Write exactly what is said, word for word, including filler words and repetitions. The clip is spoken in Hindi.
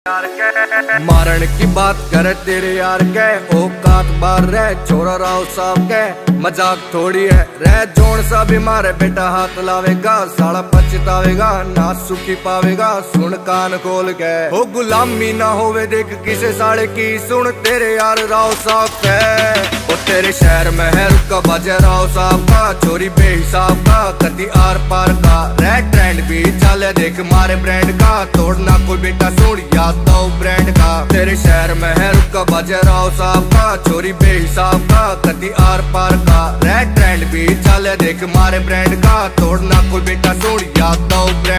मारण की बात करे तेरे यार के औकात बार रह छोरा राव साहब के मजाक थोड़ी है रह जोन सा भी मारे बेटा हाथ लावेगा साला पछतावेगा ना सुखी पावेगा सुन कान खोल के हो गुलामी ना होवे देख किसे साले की सुन तेरे यार राव साहब के ओ तेरे शहर में है रुका बाजे राव साहब का चोरी बेहिसाब का कदी आर पार का रह ट्रेंड भी चले देख मारे ब्रांड का तोड़ना कोई बेटा सुन याद दो ब्रांड का तेरे शहर में है रुका बाजे राव साहब का चोरी बेहिसाब का कदी आर पार का रह ट्रेंड भी चले देख मारे ब्रांड का तोड़ना कोई बेटा सुन याद दो ब्रांड